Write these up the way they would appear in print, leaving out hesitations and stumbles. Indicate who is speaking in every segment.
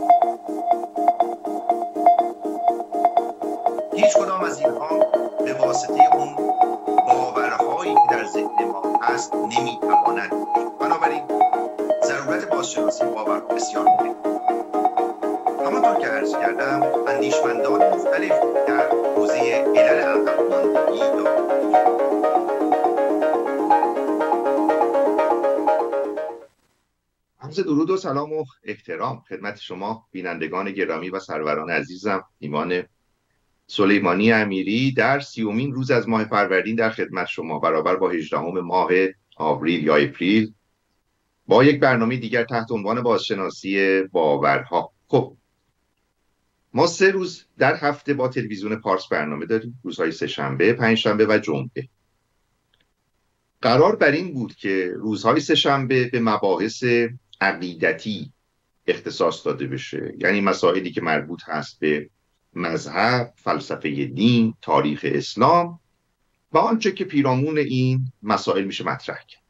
Speaker 1: هیچ کدام از اینها به واسطه اون باورهایی که در ذهن ما هست نمیتواند. بنابراین ضرورت بازشناسی باورها بسیار مهمه. همانطور که عرض کردم اندیشمندان مختلف در حوزه علل عقب‌ماندگی عرض درود و سلام و احترام خدمت شما بینندگان گرامی و سروران عزیزم. ایمان سلیمانی امیری در 30مین روز از ماه فروردین در خدمت شما، برابر با 18 ماه آوریل یا اپریل، با یک برنامه دیگر تحت عنوان بازشناسی باورها. خب ما 3 روز در هفته با تلویزیون پارس برنامه داریم، روزهای سه‌شنبه، پنجشنبه و جمعه. قرار بر این بود که روزهای سه‌شنبه به مباحث عقیدتی اختصاص داده بشه، یعنی مسائلی که مربوط هست به مذهب، فلسفه دین، تاریخ اسلام و آنچه که پیرامون این مسائل میشه مطرح کرد.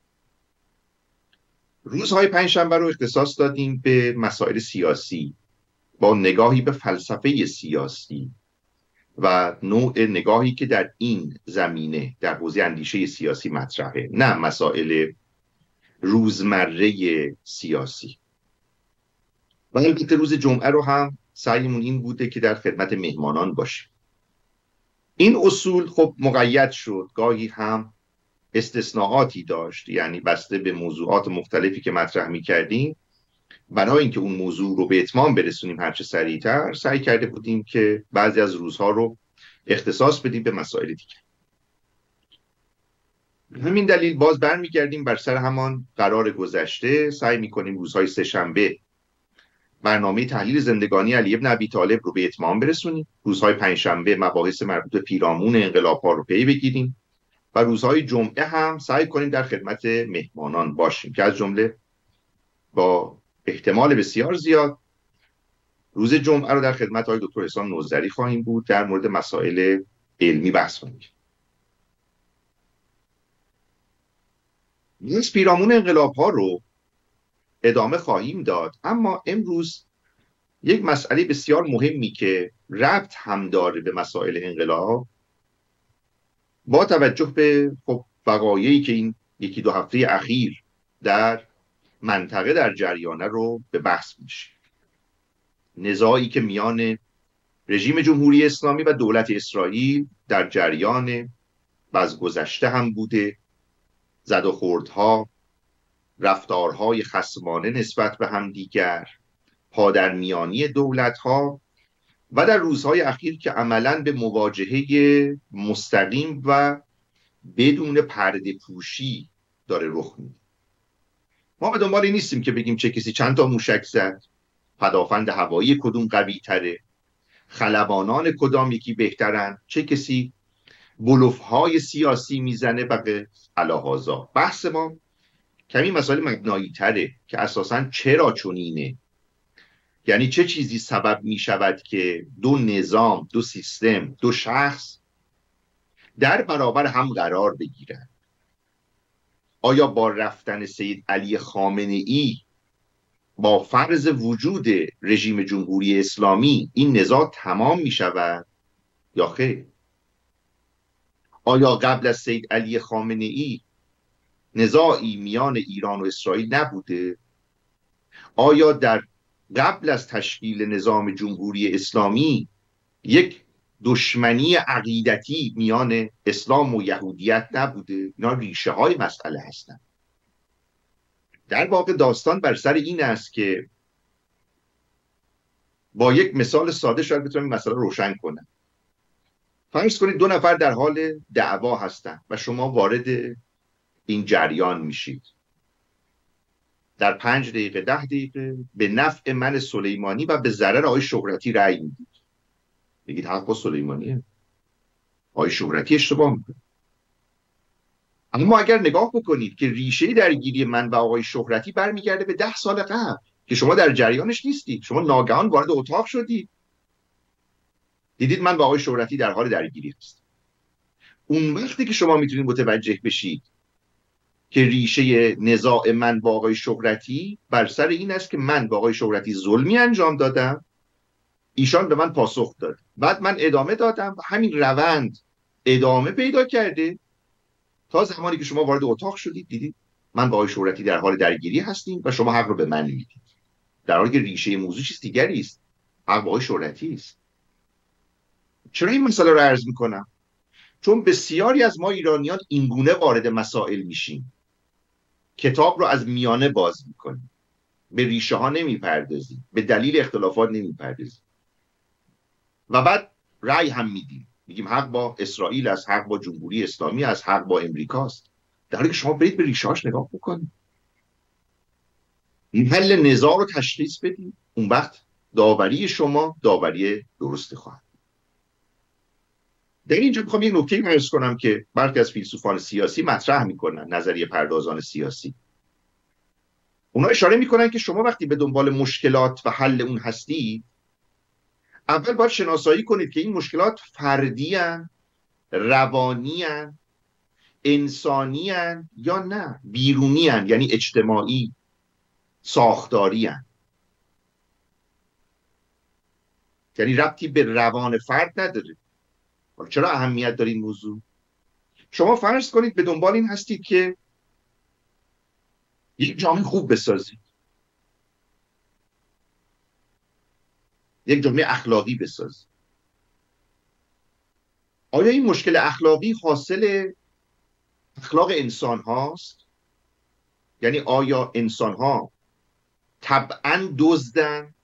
Speaker 1: روزهای پنجشنبه رو اختصاص دادیم به مسائل سیاسی با نگاهی به فلسفه سیاسی و نوع نگاهی که در این زمینه در حوزه اندیشه سیاسی مطرحه، نه مسائل روزمره سیاسی. و البته روز جمعه رو هم سعیمون این بوده که در خدمت مهمانان باشیم. این اصول خب مقید شد، گاهی هم استثناءاتی داشت، یعنی بسته به موضوعات مختلفی که مطرح می‌کردیم، برای اینکه اون موضوع رو به اتمام برسونیم هرچه سریعتر، سعی کرده بودیم که بعضی از روزها رو اختصاص بدیم به مسائل دیگه. همین دلیل باز برمیگردیم بر سر همان قرار گذشته، سعی می‌کنیم روزهای سه‌شنبه برنامه تحلیل زندگانی علی ابن ابی طالب رو به اتمام برسونیم، روزهای پنجشنبه مباحث مربوط به پیرامون انقلاب‌ها رو پی بگیریم و روزهای جمعه هم سعی کنیم در خدمت مهمانان باشیم که از جمله با احتمال بسیار زیاد روز جمعه رو در خدمت آقای دکتر احسان نوذری خواهیم بود، در مورد مسائل علمی بحث کنیم. از پیرامون انقلاب‌ها رو ادامه خواهیم داد، اما امروز یک مسئله بسیار مهمی که ربط هم داره به مسائل انقلاب، با توجه به وقایعی که این 1-2 هفته اخیر در منطقه در جریانه رو به بحث میشه. نزاعی که میان رژیم جمهوری اسلامی و دولت اسرائیل در جریان و از گذشته هم بوده، زد و خوردها، رفتارهای خصمانه نسبت به هم دیگر، پادرمیانی دولت‌ها و در روزهای اخیر که عملاً به مواجهه مستقیم و بدون پرده پوشی داره رخ میده. ما به دنبال این نیستیم که بگیم چه کسی چند تا موشک زد، پدافند هوایی کدوم قوی تره، خلبانان کدام یکی بهترن، چه کسی بلوف‌های سیاسی میزنه و الاهازا. بحث ما کمی مسائل مبنایی تره که اساساً چرا چنینه، یعنی چه چیزی سبب می شود که دو نظام، دو سیستم، دو شخص در برابر هم قرار بگیرند. آیا با رفتن سید علی خامنه‌ای با فرض وجود رژیم جمهوری اسلامی این نزاع تمام می شود یا خیر؟ آیا قبل از سید علی خامنه‌ای نزاعی میان ایران و اسرائیل نبوده؟ آیا در قبل از تشکیل نظام جمهوری اسلامی یک دشمنی عقیدتی میان اسلام و یهودیت نبوده؟ اینا ریشه های مسئله هستند. در واقع داستان بر سر این است که با یک مثال ساده شاید بتونم این مسئله روشن کنم. فرض کنید 2 نفر در حال دعوا هستند و شما وارد این جریان میشید. در 5 دقیقه 10 دقیقه به نفع من سلیمانی و به ضرر آقای شهرتی رأی میدید. بگید حق با سلیمانیه، آقای شهرتی اشتباه میکنه. اما اگر نگاه بکنید که ریشه درگیری من و آقای شهرتی برمیگرده به 10 سال قبل که شما در جریانش نیستید، شما ناگهان وارد اتاق شدید، دیدید من با آقای شهرتی در حال درگیری هستم. اون وقتی که شما میتونید متوجه بشید که ریشه نزاع من با آقای شهرتی بر سر این است که من با آقای شهرتی ظلمی انجام دادم، ایشان به من پاسخ داد، بعد من ادامه دادم و همین روند ادامه پیدا کرده تا زمانی که شما وارد اتاق شدید دیدید من با آقای شهرتی در حال درگیری هستیم و شما حق رو به من میدید، در حالی که ریشه موضوع چیز دیگری است، حق با آقای شهرتی است. چرا این مسئله رو عرض میکنم؟ چون بسیاری از ما ایرانیان اینگونه وارد مسائل میشیم، کتاب رو از میانه باز میکنیم، به ریشه ها نمیپردازیم، به دلیل اختلافات نمیپردازیم و بعد رأی هم میدیم، میگیم حق با اسرائیل است، حق با جمهوری اسلامی است، حق با امریکاست، در حالی که شما برید به ریشه هاش نگاه بکنید، محل نزاع رو تشخیص بدید، اون وقت داوری شما داوری درست خواهد. در اینجا میخوام یک نکته عرض کنم که برخی از فیلسوفان سیاسی مطرح میکنن، نظریه پردازان سیاسی. اونا اشاره میکنن که شما وقتی به دنبال مشکلات و حل اون هستید، اول باید شناسایی کنید که این مشکلات فردی هن، روانی هن، انسانی هن یا نه بیرونی هن، یعنی اجتماعی، ساختاری هن. یعنی ربطی به روان فرد نداره. چرا اهمیت داره این موضوع؟ شما فرض کنید به دنبال این هستید که یک جامعه خوب بسازید، یک جامعه اخلاقی بسازید. آیا این مشکل اخلاقی حاصل اخلاق انسان هاست؟ یعنی آیا انسان ها طبعاً دزدن،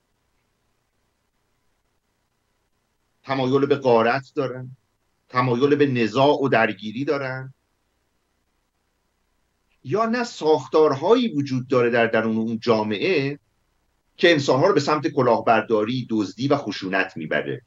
Speaker 1: تمایل به غارت دارن، تمایل به نزاع و درگیری دارن، یا نه ساختارهایی وجود داره در درون اون جامعه که انسانها رو به سمت کلاهبرداری، دزدی و خشونت میبره؟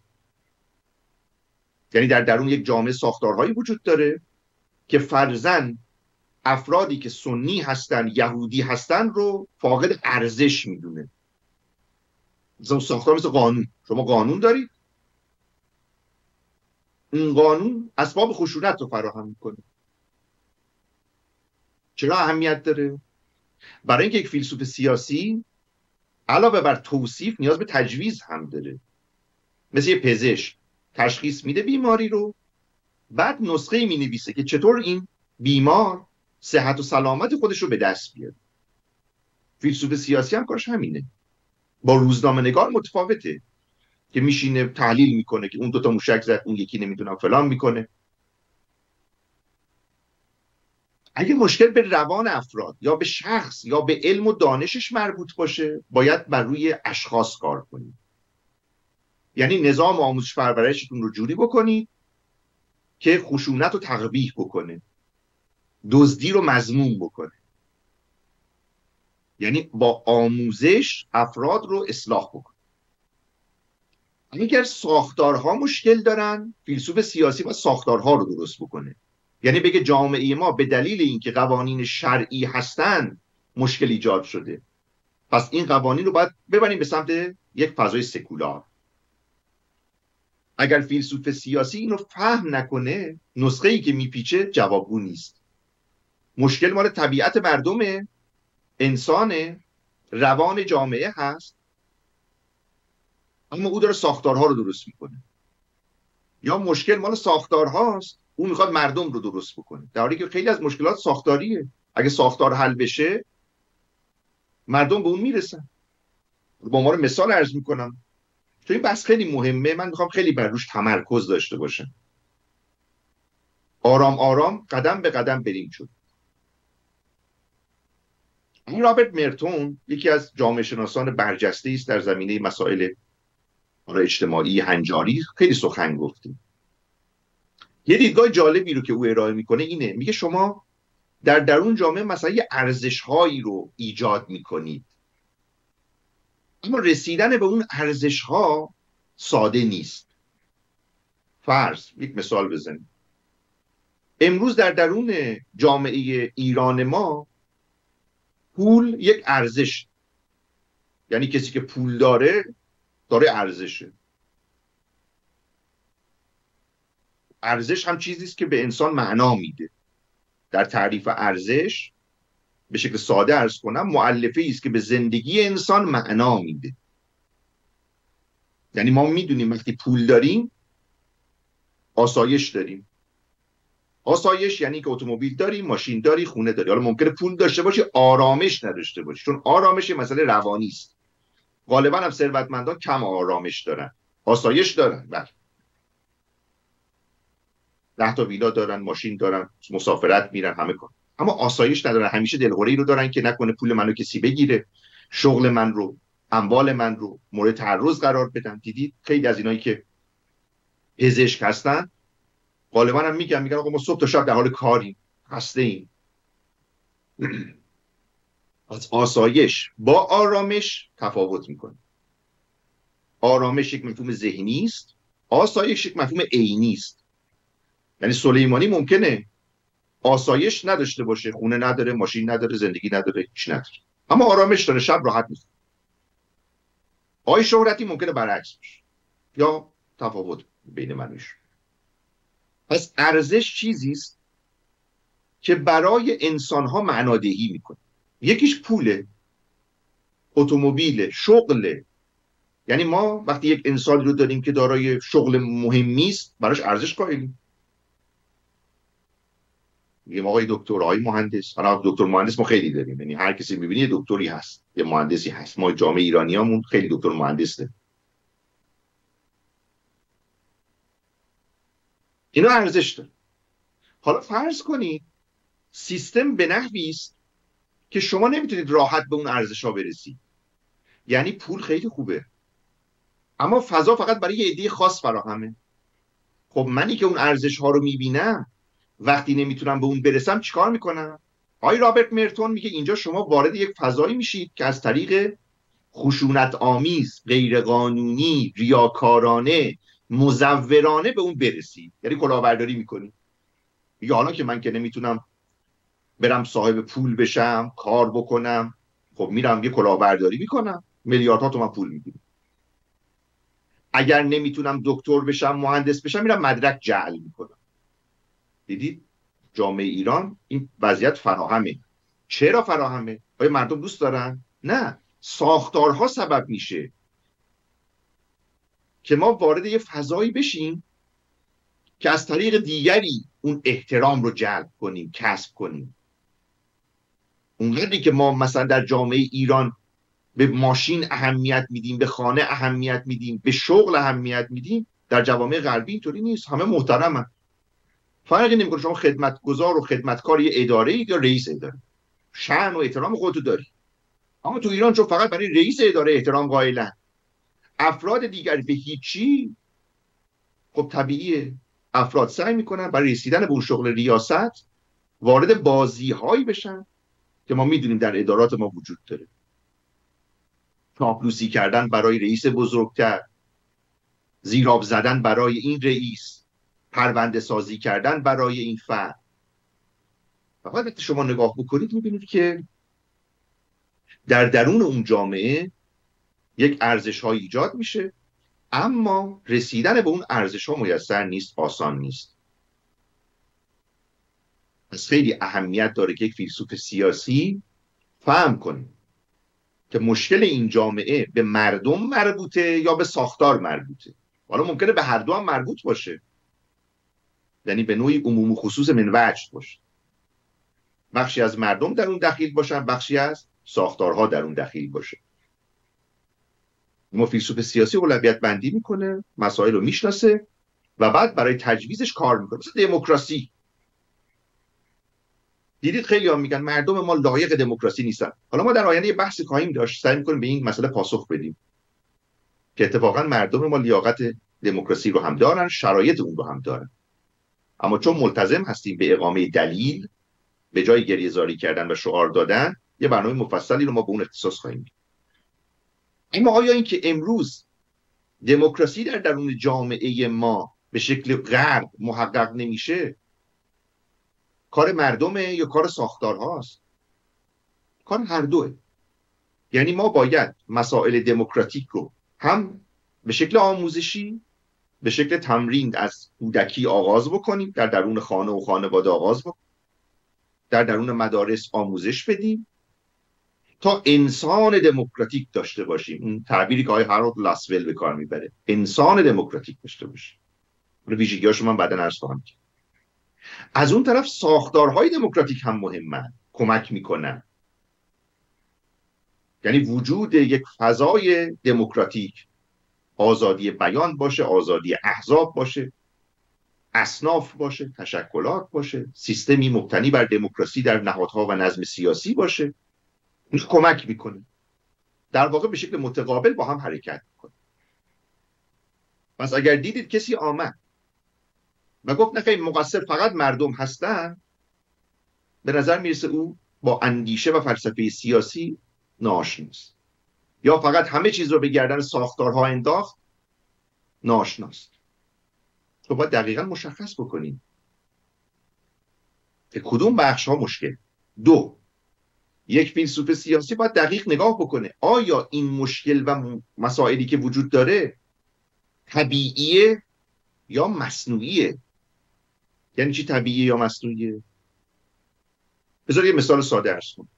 Speaker 1: یعنی در درون یک جامعه ساختارهایی وجود داره که فرضاً افرادی که سنی هستن، یهودی هستن رو فاقد ارزش میدونه. مثلا ساختار مثل قانون، شما قانون دارید، این قانون اسباب خشونت رو فراهم میکنه. چرا اهمیت داره؟ برای اینکه یک فیلسوف سیاسی علاوه بر توصیف نیاز به تجویز هم داره. مثل یه پزشک تشخیص میده بیماری رو، بعد نسخه می نویسه که چطور این بیمار صحت و سلامت خودش رو به دست بیاره. فیلسوف سیاسی هم کارش همینه. با روزنامه نگار متفاوته که میشینه تحلیل میکنه که اون دوتا موشک زد، اون یکی نمیدونم فلان میکنه. اگه مشکل به روان افراد یا به شخص یا به علم و دانشش مربوط باشه، باید بر روی اشخاص کار کنید. یعنی نظام آموزش پرورشتون رو جوری بکنید که خشونت رو تقبیح بکنه، دزدی رو مذموم بکنه. یعنی با آموزش افراد رو اصلاح بکنه. اگر ساختارها مشکل دارن، فیلسوف سیاسی باید ساختارها رو درست بکنه. یعنی بگه جامعه ما به دلیل اینکه قوانین شرعی هستن مشکل ایجاد شده، پس این قوانین رو باید ببریم به سمت یک فضای سکولار. اگر فیلسوف سیاسی اینو فهم نکنه، نسخه ای که میپیچه جوابگو نیست. مشکل مال طبیعت مردم، انسان، روان جامعه هست، اما او داره ساختارها رو درست میکنه. یا مشکل مال ساختارهاست، او میخواد مردم رو درست بکنه، در حالی که خیلی از مشکلات ساختاریه. اگه ساختار حل بشه، مردم به اون میرسن. با ما رو مثال عرض میکنم، تو این بحث خیلی مهمه، من میخوام خیلی بر روش تمرکز داشته باشم. آرام آرام، قدم به قدم بریم جلو. این رابرت مرتون یکی از جامعه شناسان برجسته است در زمینه مسائل اجتماعی هنجاری، خیلی سخن گفته. یه دیدگاه جالبی رو که او ارائه میکنه اینه، میگه شما در درون جامعه مثلا یه ارزش‌هایی رو ایجاد میکنید، اما رسیدن به اون ارزش‌ها ساده نیست. فرض یک مثال بزنیم. امروز در درون جامعه ایران ما پول یک ارزش، یعنی کسی که پول داره ارزشه. ارزش هم چیزی است که به انسان معنا میده. در تعریف ارزش به شکل ساده عرض کنم مؤلفه است که به زندگی انسان معنا میده. یعنی ما میدونیم وقتی پول داریم آسایش داریم. آسایش یعنی که اتومبیل داری، ماشین داری، خونه داری. حالا ممکنه پول داشته باشی آرامش نداشته باشی، چون آرامش یه مسئله روانی است. غالبا هم ثروتمندان کم آرامش دارن، آسایش دارن. بله 10 تا ویلا دارن، ماشین دارن، مسافرت میرن، همه کار، اما آسایش ندارن. همیشه دلهوره ای رو دارن که نکنه پول منو کسی بگیره، شغل من رو، اموال من رو مورد تعرض قرار بدن. دیدید خیلی از اینایی که پزشک هستن غالبا هم میگن آقا ما صبح تا شب در حال کاریم، خسته ایم. از آسایش با آرامش تفاوت میکنه. آرامش یک مفهوم ذهنی است، آسایش یک مفهوم عینی است. یعنی سلیمانی ممکنه آسایش نداشته باشه، خونه نداره، ماشین نداره، زندگی نداره، هیچ نداره، اما آرامش داره، شب راحت میشه. آقای شهرتی ممکنه برعکس باشه یا تفاوت بین منش. پس ارزش چیزی است که برای انسانها معنادهی میکنه. یکیش پوله، اتومبیل، شغله. یعنی ما وقتی یک انسان رو داریم که دارای شغل مهمی است براش ارزش قائلیم. میگیم آقای دکتر، آقای مهندس. حالا دکتر مهندس ما خیلی داریم، یعنی هر کسی میبینی یه دکتری هست، یه مهندسی هست. ما جامعه ایرانیامون خیلی دکتر مهندس داریم. اینا ارزش داره. حالا فرض کنید سیستم به نحوی است که شما نمیتونید راحت به اون ارزش ها برسید. یعنی پول خیلی خوبه اما فضا فقط برای یه عده خاص فراهمه. خب منی که اون ارزش ها رو میبینم وقتی نمیتونم به اون برسم چیکار میکنم؟ آقای رابرت مرتون میگه اینجا شما وارد یک فضایی میشید که از طریق خشونت آمیز، غیرقانونی، ریاکارانه، مزورانه به اون برسید. یعنی کلاهبرداری میکنید. میگه حالا که من که نمیتونم برم صاحب پول بشم، کار بکنم، خب میرم یه کلاهبرداری میکنم، میلیاردها تومان پول میگیرم. اگر نمیتونم دکتر بشم، مهندس بشم، میرم مدرک جعل میکنم. دیدید جامعه ایران این وضعیت فراهمه. چرا فراهمه؟ آیا مردم دوست دارن؟ نه، ساختارها سبب میشه که ما وارد یه فضایی بشیم که از طریق دیگری اون احترام رو جلب کنیم، کسب کنیم. اونقدری که ما مثلا در جامعه ایران به ماشین اهمیت میدیم، به خانه اهمیت میدیم، به شغل اهمیت میدیم، در جوامع غربی اینطوری نیست. همه محترمن، فرقی نمیکنه شما خدمتگزار و خدمتکار یه اداره یا رئیس اداره، شأن و احترام خودتو داری. اما تو ایران چون فقط برای رئیس اداره احترام قائلن، افراد دیگر به هیچی، خب طبیعیه افراد سعی میکنن برای رسیدن به اون شغل ریاست وارد بازی هایی بشن که ما میدونیم در ادارات ما وجود داره. چاپلوسی کردن برای رئیس بزرگتر، زیراب زدن برای این رئیس، پرونده سازی کردن برای این فرد. فقط شما نگاه بکنید میبینید که در درون اون جامعه یک ارزش ها ایجاد میشه، اما رسیدن به اون ارزش ها میسر نیست، آسان نیست. پس خیلی اهمیت داره که یک فیلسوف سیاسی فهم کنه که مشکل این جامعه به مردم مربوطه یا به ساختار مربوطه. حالا ممکنه به هر دو هم مربوط باشه، یعنی به نوعی عموم و خصوص من وجه باشه. بخشی از مردم در اون دخیل باشن، بخشی از ساختارها در اون دخیل باشه. ما فیلسوف سیاسی اولویت بندی میکنه، مسائل رو میشناسه و بعد برای تجویزش کار میکنه. مثل دموکراسی. دیدید خیلی هم میگن مردم ما لایق دموکراسی نیستن. حالا ما در آینده یه بحثی خواهیم داشت، سعی میکنیم به این مسئله پاسخ بدیم که اتفاقا مردم ما لیاقت دموکراسی رو هم دارن، شرایط اون رو هم دارن، اما چون ملتزم هستیم به اقامه دلیل به جای گریه‌زاری کردن و شعار دادن، یه برنامه مفصلی رو ما به اون اختصاص خواهیم داد. اما آیا این که امروز دموکراسی در درون جامعه ما به شکل غرب محقق نمیشه، کار مردمه یا کار ساختارهاست؟ کار هر دوه. یعنی ما باید مسائل دموکراتیک رو هم به شکل آموزشی، به شکل تمرین از کودکی آغاز بکنیم، در درون خانه و خانواده آغاز بکنیم، در درون مدارس آموزش بدیم تا انسان دموکراتیک داشته باشیم. اون تعبیری که آقای هارولد لاسول به کار میبره، انسان دموکراتیک داشته باشیم. ویژگی‌هاشو من بعداً عرض خواهم کرد. از اون طرف ساختارهای دموکراتیک هم مهمن، کمک میکنن. یعنی وجود یک فضای دموکراتیک، آزادی بیان باشه، آزادی احزاب باشه، اصناف باشه، تشکلات باشه، سیستمی مبتنی بر دموکراسی در نهادها و نظم سیاسی باشه، این کمک میکنه. در واقع به شکل متقابل با هم حرکت میکنه. پس اگر دیدید کسی آمد و گفت نه خیلی مقصر فقط مردم هستن، به نظر میرسه او با اندیشه و فلسفه سیاسی ناآشناست، یا فقط همه چیز رو به گردن ساختارها انداخت، ناآشناست. تو باید دقیقا مشخص بکنیم که کدوم بخش ها مشکل. دو، یک فیلسوف سیاسی باید دقیق نگاه بکنه آیا این مشکل و مسائلی که وجود داره طبیعیه یا مصنوعیه. یعنی چی طبیعیه یا مصنوعیه؟ بذار یه مثال ساده عرض کنم.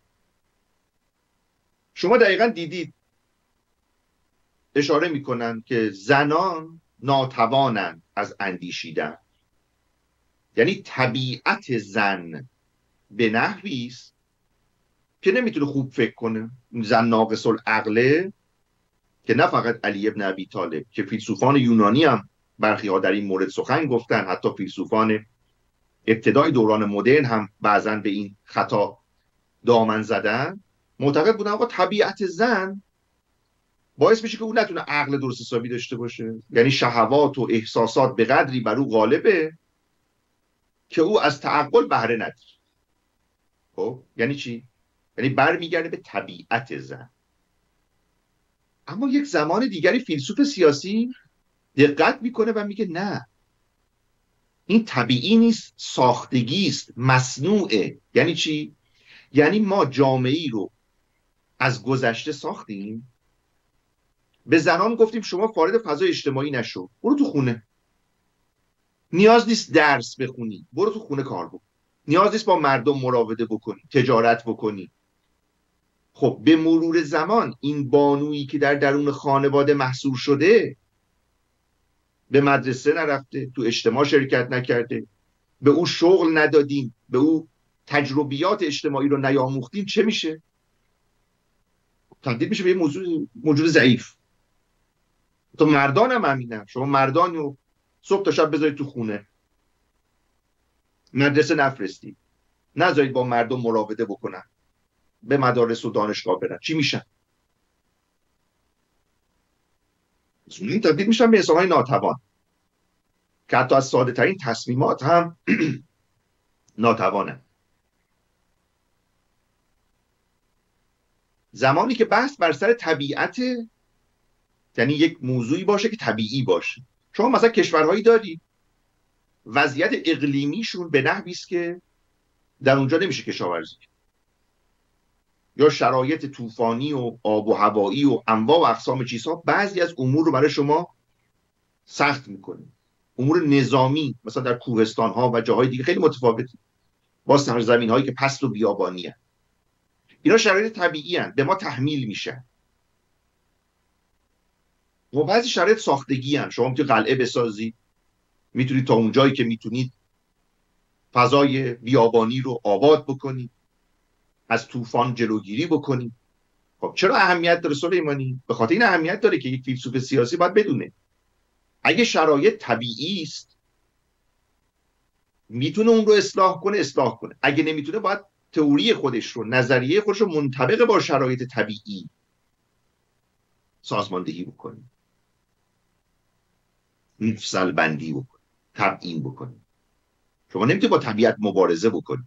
Speaker 1: شما دقیقا دیدید اشاره میکنن که زنان ناتوانند از اندیشیدن. یعنی طبیعت زن به نحوی است که نمیتونه خوب فکر کنه. زن ناقص العقله که نه فقط علی ابن ابی طالب، که فیلسوفان یونانی هم برخی ها در این مورد سخن گفتن، حتی فیلسوفان ابتدای دوران مدرن هم بعضن به این خطا دامن زدن. معتقد بودن آقا طبیعت زن باعث میشه که او نتونه عقل درست حسابی داشته باشه. یعنی شهوات و احساسات به قدری بر او غالبه که او از تعقل بهره نداره. خب یعنی چی؟ یعنی برمیگرده به طبیعت زن. اما یک زمان دیگری فیلسوف سیاسی دقت میکنه و میگه نه، این طبیعی نیست، ساختگی است، مصنوعه. یعنی چی؟ یعنی ما جامعه‌ای رو از گذشته ساختیم، به زنان گفتیم شما وارد فضای اجتماعی نشو، برو تو خونه، نیاز نیست درس بخونی، برو تو خونه کار بکن، نیاز نیست با مردم مراوده بکنی، تجارت بکنی. خب به مرور زمان این بانویی که در درون خانواده محصور شده، به مدرسه نرفته، تو اجتماع شرکت نکرده، به او شغل ندادیم، به او تجربیات اجتماعی رو نیاموختیم، چه میشه؟ تبدیل میشه به یه موجود ضعیف. تو مردان هم همینن. شما مردان رو صبح تا شب بذارید تو خونه، مدرسه نفرستید، نذارید با مردم مراوده بکنن، به مدارس و دانشگاه برن، چی میشن؟ این تبدیل میشن به انسان‌های ناتوان که حتی از ساده ترین تصمیمات هم ناتوانن. زمانی که بحث بر سر طبیعت، یعنی یک موضوعی باشه که طبیعی باشه. شما مثلا کشورهایی داری وضعیت اقلیمیشون به نحوی است که در اونجا نمیشه کشاورزی، یا شرایط طوفانی و آب و هوایی و انواع و اقسام چیزها بعضی از امور رو برای شما سخت میکنه. امور نظامی مثلا در کوهستان ها و جاهای دیگه خیلی متفاوته با سرزمین هایی که پست و بیابانی هست. اینا شرایط طبیعی هست، به ما تحمیل میشن. و بعضی شرایط ساختگی هست. شما میتونید قلعه بسازید، میتونید تا اونجایی که میتونید فضای بیابانی رو آباد بکنید، از طوفان جلوگیری بکنید. خب چرا اهمیت داره سلیمانی؟ به خاطر این اهمیت داره که یک فیلسوف سیاسی باید بدونه اگه شرایط طبیعی است میتونه اون رو اصلاح کنه، اگه نمیتونه باید تئوری خودش رو، نظریه خودش رو منطبق با شرایط طبیعی سازماندهی بکنه، مفصل بندی بکنه، تبیین بکنه. شما نمیتونه با طبیعت مبارزه بکنی.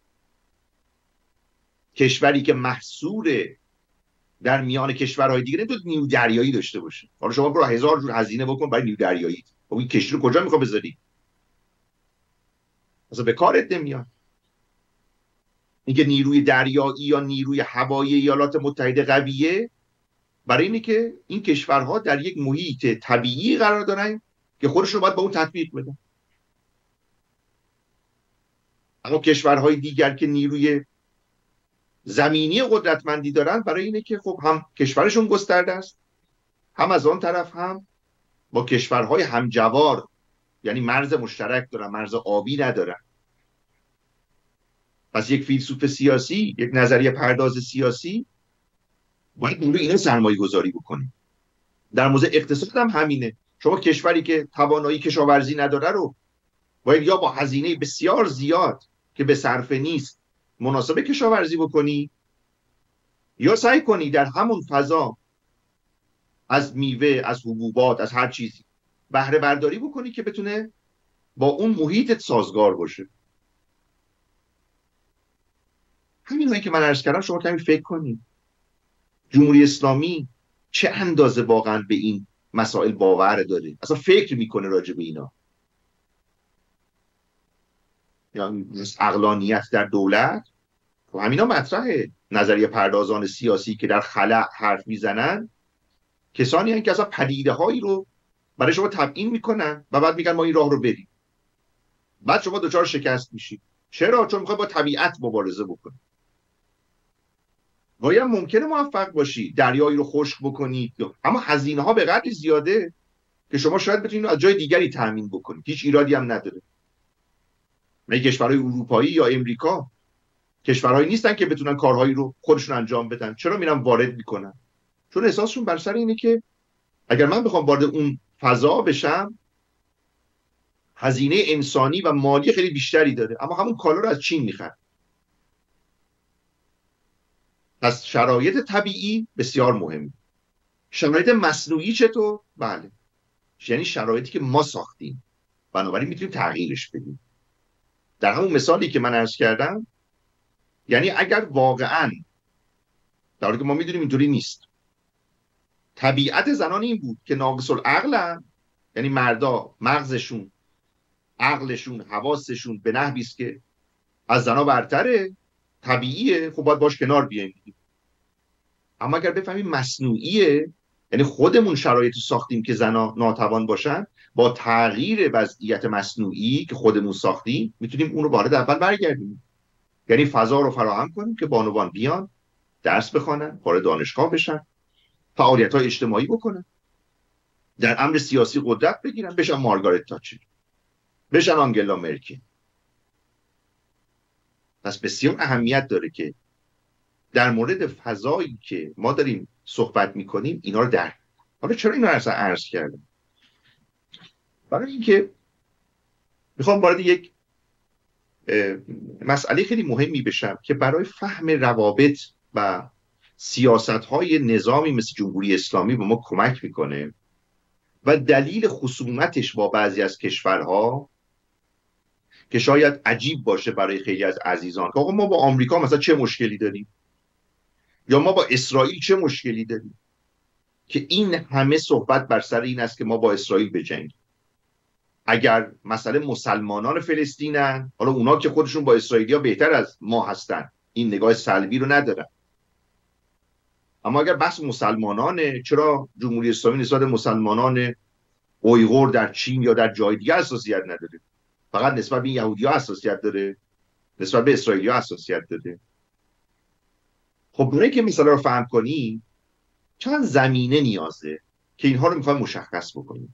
Speaker 1: کشوری که محصور در میان کشورهای دیگه نمیتونه نیرو دریایی داشته باشه. حالا شما برو 1000 جور هزینه بکن برای نیرو دریایی، خب این کشتی رو کجا میخواد بذاری؟ اصلا به کارت نمیاد. اینکه نیروی دریایی یا نیروی هوایی ایالات متحده قویه برای اینه که این کشورها در یک محیط طبیعی قرار دارن که خودشون باید با اون تطبیق بدن. اما کشورهای دیگر که نیروی زمینی قدرتمندی دارن، برای اینه که خب هم کشورشون گسترده است، هم از آن طرف هم با کشورهای همجوار، یعنی مرز مشترک دارن، مرز آبی ندارن. پس یک فیلسوف سیاسی، یک نظریه پرداز سیاسی باید روی اینا سرمایه گذاری بکنه. در موضوع اقتصاد هم همینه. شما کشوری که توانایی کشاورزی نداره رو باید یا با هزینه بسیار زیاد که به صرفه نیست مناسب کشاورزی بکنی، یا سعی کنی در همون فضا از میوه، از حبوبات، از هر چیزی بهره برداری بکنی که بتونه با اون محیطت سازگار باشه. همین که من عرض کردم شما کمی فکر کنید جمهوری اسلامی چه اندازه واقعا به این مسائل باور داره، اصلا فکر میکنه راجع به اینا. یعنی عقلانیت در دولت و همینا مطرحه. نظریه پردازان سیاسی که در خلأ حرف میزنن کسانی هستند که اصلا پدیده هایی رو برای شما تبیین میکنن و بعد میگن ما این راه رو بریم. بعد شما دچار شکست میشید. چرا؟ چون میخوای با طبیعت مبارزه بکنی. گاهی هم ممکنه موفق باشی دریایی رو خشک بکنید، اما هزینه ها به قدری زیاده که شما شاید بتونید از جای دیگری تامین بکنید. هیچ ایرادی هم نداره. نه کشورهای اروپایی یا امریکا کشورهایی نیستن که بتونن کارهایی رو خودشون انجام بدن. چرا میرن وارد میکنن؟ چون احساسشون بر سر اینه که اگر من بخوام وارد اون فضا بشم هزینه انسانی و مالی خیلی بیشتری داره، اما همون کالا رو از چین میخرن. پس شرایط طبیعی بسیار مهمه. شرایط مصنوعی چطور؟ بله، یعنی شرایطی که ما ساختیم، بنابراین میتونیم تغییرش بدیم. در همون مثالی که من عرض کردم، یعنی اگر واقعا در حالی که ما میدونیم اینطوری نیست، طبیعت زنان این بود که ناقص العقلن، یعنی مردا مغزشون، عقلشون، حواسشون به نحوی است که از زنا برتره، طبیعیه، خب باید باش کنار بیایم. اما اگر بفهمیم مصنوعیه، یعنی خودمون شرایط ساختیم که زنا ناتوان باشن، با تغییر وضعیت مصنوعی که خودمون ساختیم میتونیم اون رو وارد اول برگردیم. یعنی فضا رو فراهم کنیم که بانوان بیان درس بخوانن، وارد دانشگاه بشن، فعالیت‌های اجتماعی بکنن، در امر سیاسی قدرت بگیرن، بشن مارگارت تاچر، بشن آنگلا مرکل. پس بسیار اهمیت داره که در مورد فضایی که ما داریم صحبت میکنیم اینا رو درک. حالا چرا اینا رو عرض کردم؟ برای اینکه میخوام وارد یک مسئله خیلی مهمی بشم که برای فهم روابط و سیاست‌های نظامی مثل جمهوری اسلامی به ما کمک میکنه و دلیل خصومتش با بعضی از کشورها که شاید عجیب باشه برای خیلی از عزیزان که آقا ما با آمریکا مثلا چه مشکلی داریم، یا ما با اسرائیل چه مشکلی داریم، که این همه صحبت بر سر این است که ما با اسرائیل بجنگیم. اگر مسئله مسلمانان فلسطینن، حالا اونا که خودشون با اسرائیلیا بهتر از ما هستن، این نگاه سلبی رو ندارن، اما اگر بحث مسلمانانه، چرا جمهوری اسلامی نسبت مسلمانان اویغور در چین یا در جای دیگه حساسیت نداره؟ فقط نسبت به یهودی‌ها حساسیت داره، نسبت به اسرائیلی‌ها حساسیت داره. خب برای که مثلا رو فهم کنی چند زمینه نیازه که اینها رو میخوایم مشخص بکنیم.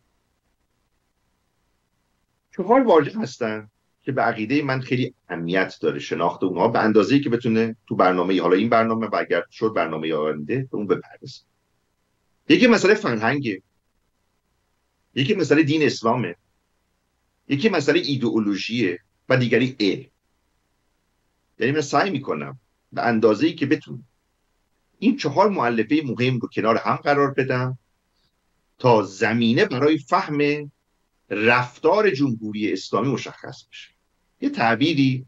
Speaker 1: 4 واژه هستن که به عقیده من خیلی اهمیت داره شناخت اونها، به اندازه‌ای که بتونه تو برنامه، حالا این برنامه و اگر شد برنامه آینده، به اون بپردازه. یکی مسئله فرهنگه، یکی مسئله دین اسلامه، یکی مسئله ایدئولوژیه و دیگری علم. یعنی من سعی میکنم به اندازه‌ای که بتونم این 4 مؤلفه مهم رو کنار هم قرار بدم تا زمینه برای فهم رفتار جمهوری اسلامی مشخص بشه. یه تعبیری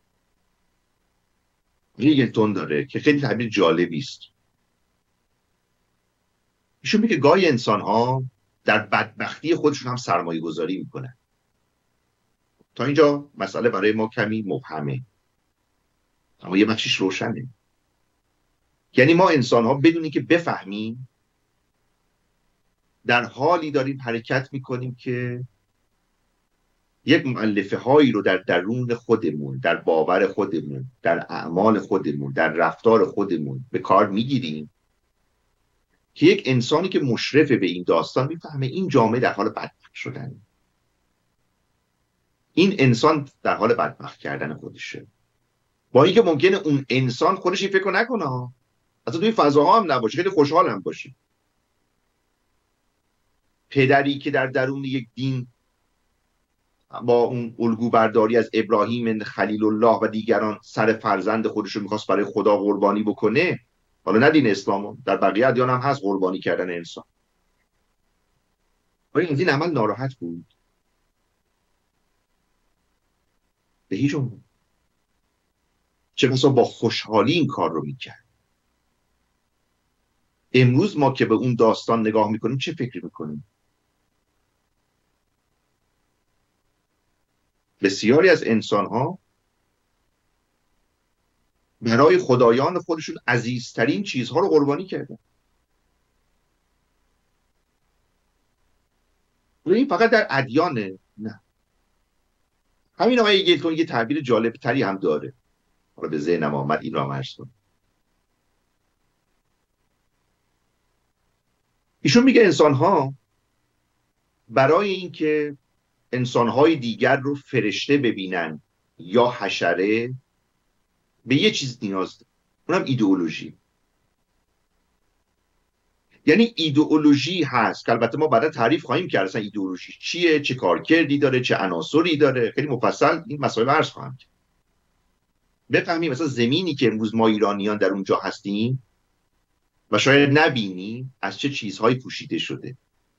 Speaker 1: ریگلتون داره که خیلی تعبیر جالبی است. ایشون میگه گاهی انسان‌ها در بدبختی خودشون هم سرمایه گذاری میکنن. تا اینجا مسئله برای ما کمی مبهمه، اما یه بخشش روشنه. یعنی ما انسان‌ها بدون اینکه بفهمیم در حالی داریم حرکت میکنیم که یک مؤلفه هایی رو در درون خودمون، در باور خودمون، در اعمال خودمون، در رفتار خودمون به کار میگیریم که یک انسانی که مشرف به این داستان میفهمه این جامعه در حال بدبخت شدن، این انسان در حال بدبخت کردن خودشه. با اینکه ممکنه اون انسان خودش این فکر نکنه، اصلا توی فضاها هم نباشه، خیلی خوشحال هم باشه. پدری که در درون یک دین با اون الگو برداری از ابراهیم خلیل الله و دیگران سر فرزند خودش رو میخواست برای خدا قربانی بکنه، حالا نه دین اسلام، در بقیه ادیان هم هست قربانی کردن انسان، ولی از این عمل ناراحت بود؟ به هیچ عنوان. چه بسا با خوشحالی این کار رو میکرد. امروز ما که به اون داستان نگاه میکنیم چه فکری میکنیم؟ بسیاری از انسان‌ها برای خدایان خودشون عزیزترین چیزها رو قربانی کردن. و این فقط در ادیانه؟ نه. همین آقای گیلتون یه تعبیر جالب تری هم داره، حالا به ذهنم آمد این رو هم عرض کنم. ایشون میگه انسان‌ها برای اینکه انسان‌های دیگر رو فرشته ببینن یا حشره به یه چیز نیاز دارن، اونم ایدئولوژی. یعنی ایدئولوژی هست که البته ما بعدا تعریف خواهیم کرد اصلا ایدئولوژی چیه، چه کارکردی داره، چه عناصری داره، خیلی مفصل این مسائل عرض خواهم کرد. بفهمیم مثلا زمینی که امروز ما ایرانیان در اونجا هستیم و شاید نبینیم از چه چیزهایی پوشیده شده.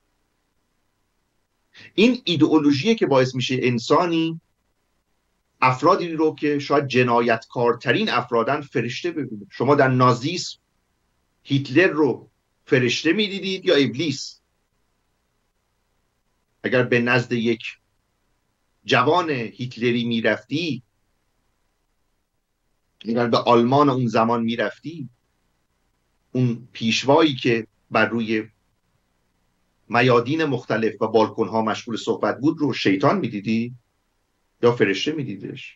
Speaker 1: این ایدئولوژیه که باعث میشه انسانی افرادی رو که شاید جنایتکارترین افرادن فرشته ببینه. شما در نازیسم هیتلر رو فرشته میدیدید یا ابلیس؟ اگر به نزد یک جوان هیتلری میرفتی، اگر به آلمان اون زمان میرفتی، اون پیشوایی که بر روی میادین مختلف و بالکن‌ها مشغول صحبت بود رو شیطان میدیدی یا فرشته میدیدش؟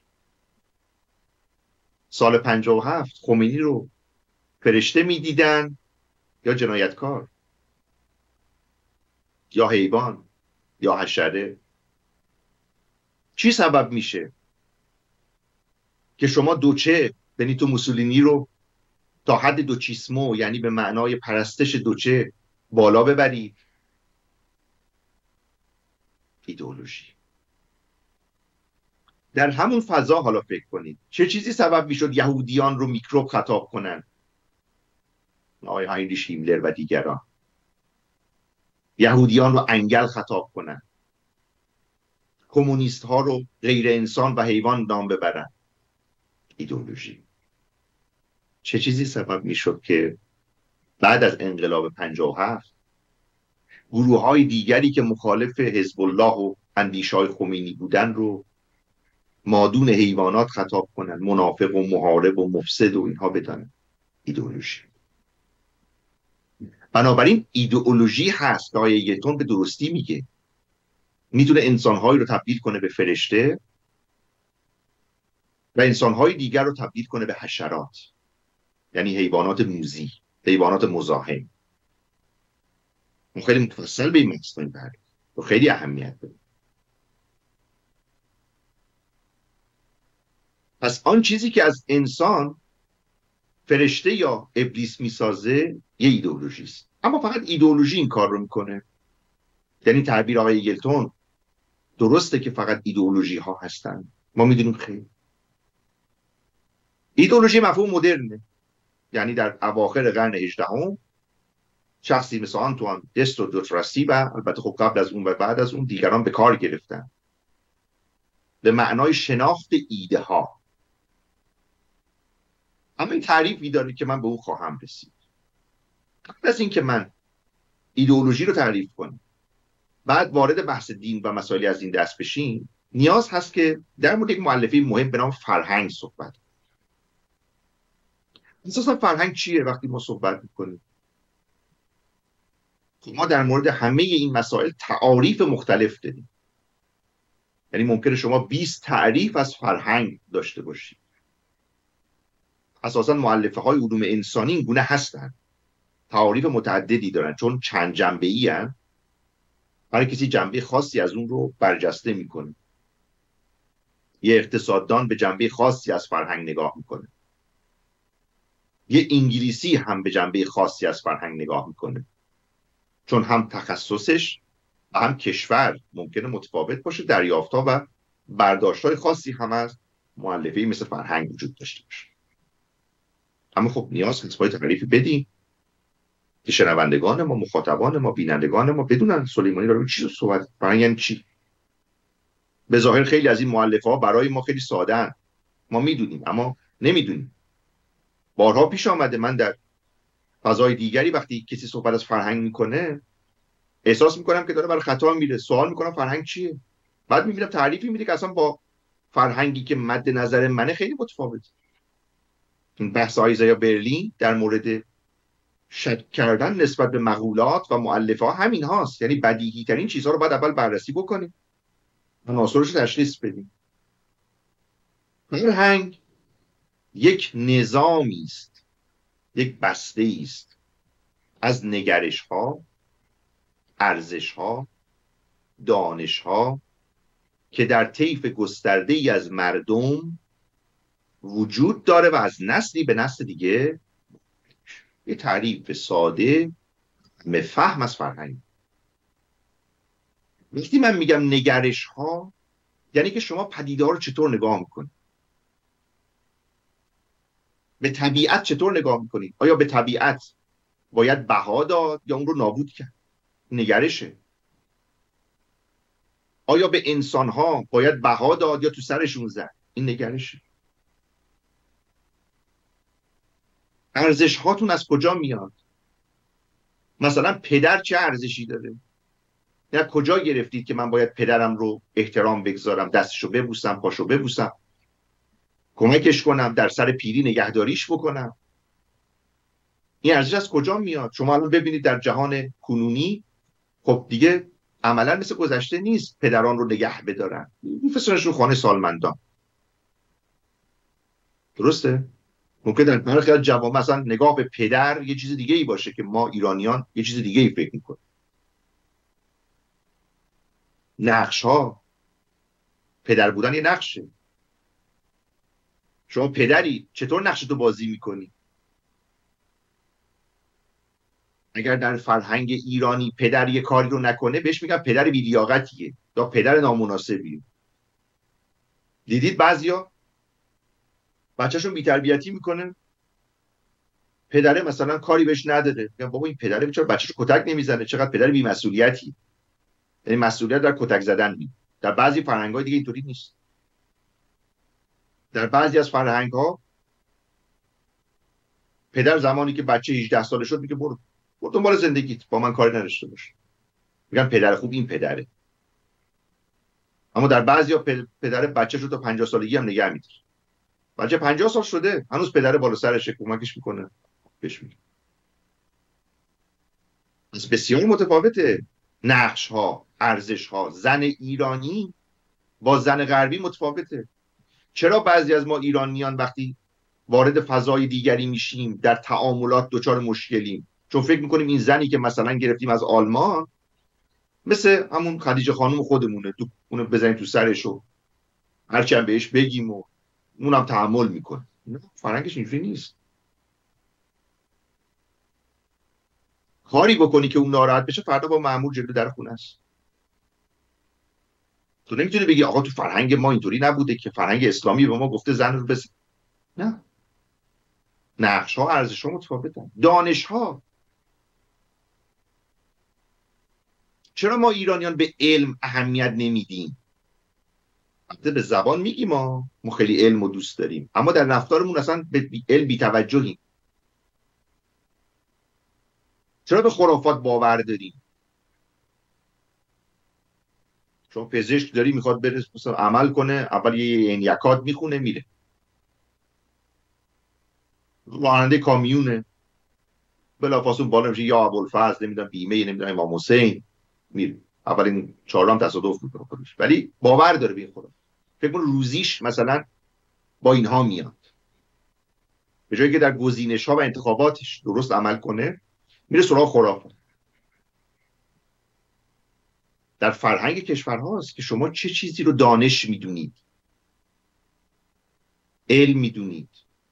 Speaker 1: سال 57 خمینی رو فرشته میدیدن یا جنایتکار یا حیوان یا حشره؟ چی سبب میشه که شما دوچه بنیتو موسولینی رو تا حد دوچیسمو، یعنی به معنای پرستش دوچه، بالا ببرید؟ ایدئولوژی. در همون فضا حالا فکر کنید چه چیزی سبب میشد یهودیان رو میکروب خطاب کنن، آقای هاینریش هیملر و دیگران، یهودیان رو انگل خطاب کنن، کمونیست ها رو غیر انسان و حیوان نام ببرن؟ ایدئولوژی. چه چیزی سبب میشد که بعد از انقلاب 57 گروه های دیگری که مخالف حزب الله و اندیشه‌های خمینی بودن رو مادون حیوانات خطاب کنن، منافق و محارب و مفسد و اینها بدانن؟ ایدئولوژی. بنابراین ایدئولوژی هست که آیه یتون به درستی میگه میتونه انسانهایی رو تبدیل کنه به فرشته و انسانهای دیگر رو تبدیل کنه به حشرات، یعنی حیوانات موذی، حیوانات مزاحم. اون خیلی متفصل به این مستقیم برد و خیلی اهمیت داره. پس آن چیزی که از انسان فرشته یا ابلیس میسازه یه ایدئولوژی است، اما فقط ایدئولوژی این کار رو میکنه. یعنی تعبیر آقای گلتون درسته که فقط ایدئولوژی ها هستن، ما میدونیم خیلی. ایدئولوژی مفهوم مدرنه، یعنی در اواخر قرن 18 شخصی مثل آنتوان دستو دوتراسی و البته خب قبل از اون و بعد از اون دیگران به کار گرفتن به معنای شناخت ایده ها. اما این تعریفی داره که من به اون خواهم رسید. قبل از این که من ایدئولوژی رو تعریف کنم، بعد وارد بحث دین و مسائلی از این دست بشیم، نیاز هست که در مورد یک مؤلفه مهم به نام فرهنگ صحبت. اساسا فرهنگ چیه وقتی ما صحبت میکنیم؟ ما در مورد همه این مسائل تعاریف مختلف داریم. یعنی ممکنه شما 20 تعریف از فرهنگ داشته باشید. اساسا مؤلفه های علوم انسانی این گونه هستن، تعاریف متعددی دارن، چون چند جنبه ای هن. هر کسی جنبه خاصی از اون رو برجسته میکنه. یه اقتصاددان به جنبه خاصی از فرهنگ نگاه میکنه، یه انگلیسی هم به جنبه خاصی از فرهنگ نگاه میکنه، چون هم تخصصش و هم کشور ممکنه متفاوت باشه، دریافت‌ها و برداشت‌های خاصی هم از مؤلفه‌ای مثل فرهنگ وجود داشته باشه. اما خب نیاز هست باید تعریفی بدیم که شنوندگان ما، مخاطبان ما، بینندگان ما بدونن سلیمانی داره چی صحبت فرهنگ یعنی چی. به ظاهر خیلی از این مؤلفه‌ها برای ما خیلی ساده‌اند، ما میدونیم اما نمیدونیم. بارها پیش آمده من در فضای دیگری وقتی کسی صحبت از فرهنگ میکنه احساس میکنم که داره برای خطا میره، سوال میکنم فرهنگ چیه، بعد میبینم تعریفی میده که اصلا با فرهنگی که مد نظر منه خیلی متفاوت. این بحث آیزایا برلین در مورد شک کردن نسبت به مقولات و مؤلفه ها همین هاست. یعنی بدیهی ترین چیزها رو باید اول بررسی بکنیم، عناصرش رو تشخیص بدیم. فرهنگ یک نظامی است، یک بسته است از نگرش ها، ارزش ها، دانش ها که در طیف گسترده ای از مردم وجود داره و از نسلی به نسل دیگه. یه تعریف ساده فهم از فرهنگ. وقتی من میگم نگرش ها یعنی که شما پدیده ها رو چطور نگاه میکنید، به طبیعت چطور نگاه میکنید. آیا به طبیعت باید بها داد یا اون رو نابود کرد؟ نگرشه. آیا به انسان ها باید بها داد یا تو سرشون زد؟ این نگرشه. ارزش هاتون از کجا میاد؟ مثلا پدر چه ارزشی داره؟ یا کجا گرفتید که من باید پدرم رو احترام بگذارم، دستشو ببوسم، پاشو ببوسم، کمکش کنم، در سر پیری نگهداریش بکنم؟ این ارزش از کجا میاد؟ شما الان ببینید در جهان کنونی خب دیگه عملا مثل گذشته نیست پدران رو نگه بدارن، میفرستنش رو خانه سالمندان. درسته؟ ممکن در برخی از جوامع مثلا نگاه به پدر یه چیز دیگه ای باشه که ما ایرانیان یه چیز دیگه ای فکر میکنیم. نقش ها، پدر بودن یه نقشه. شما پدری چطور نقشتو بازی میکنی؟ اگر در فرهنگ ایرانی پدر یه کاری رو نکنه بهش میگن پدر بی‌لیاقتیه یا پدر نامناسبیه. دیدید بعضیا بچه‌شون بی‌تربیتی میکنه، پدره مثلا کاری بهش نداره، میگن بابا این پدره چرا بچه‌شو کتک نمیزنه، چقدر پدر بی‌مسئولیتی. یعنی مسئولیت در کتک زدن نیست. در بعضی فرهنگ‌های دیگه اینطوری نیست. در بعضی از فرهنگ‌ها پدر زمانی که بچه 18 ساله شد میگه برو دنبال زندگیت، با من کاری نداشته باش. میگن پدر خوب این پدره. اما در بعضیا پدر بچه‌شو تا 50 سالگی هم نگه می‌داره. بچه 50 سال شده هنوز پدر بالا سرشه، کمکش میکنه، بهش میگه. از بسیار متفاوته نقش ها، ارزش ها. زن ایرانی با زن غربی متفاوته. چرا بعضی از ما ایرانیان وقتی وارد فضای دیگری میشیم در تعاملات دچار مشکلیم؟ چون فکر میکنیم این زنی که مثلا گرفتیم از آلمان مثل همون خدیجه خانم خودمونه، تو اونو بزنیم تو سرش و هرچی هم بهش بگیم و اونم تحمل میکنه. فرهنگش اینجوری نیست. کاری بکنی که اون ناراحت بشه فردا با مأمور جلو در خونه است. تو نمیتونی بگی آقا تو فرهنگ ما اینطوری نبوده که، فرهنگ اسلامی به ما گفته زن رو بس. نه، نقش ها، ارزش ها متفاوتن. دانش ها. چرا ما ایرانیان به علم اهمیت نمیدیم؟ به زبان میگیم ما خیلی علم رو دوست داریم، اما در رفتارمون اصلا به علم بی‌توجهیم. چرا به خرافات باور داریم؟ چون پزشک داری میخواد بره مثلا عمل کنه، اول یه یکات میخونه میره. راننده کامیونه بلافاصله بالا میشه یا ابوالفضل، نمیدونم بیمه، نمیدونم امام حسین، میره. اولین 4 تصادف بود با خودش، ولی باور داره به این خدا. فکر کن روزیش مثلا با اینها میاد، به جایی که در گزینش ها و انتخاباتش درست عمل کنه میره سراغ خرافات. در فرهنگ کشورهاست که شما چه چیزی رو دانش میدونید، علم میدونید،